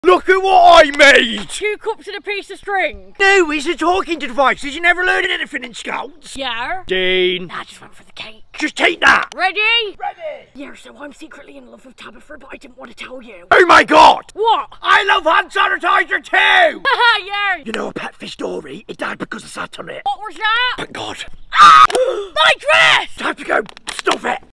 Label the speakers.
Speaker 1: Look at what I made!
Speaker 2: 2 cups and a piece of string.
Speaker 1: No, it's a talking device. Did you never learn anything in Scouts?
Speaker 2: Yeah.
Speaker 1: Dean.
Speaker 2: I just went for the cake.
Speaker 1: Just take that.
Speaker 2: Ready?
Speaker 1: Ready.
Speaker 2: Yeah, so I'm secretly in love with Tabitha, but I didn't want to tell you.
Speaker 1: Oh my god!
Speaker 2: What?
Speaker 1: I love hand sanitizer too!
Speaker 2: Haha, yeah.
Speaker 1: You know a pet fish Dory? It died because I sat on it.
Speaker 2: What was that?
Speaker 1: Thank God.
Speaker 2: My dress!
Speaker 1: Time to go. Stuff it.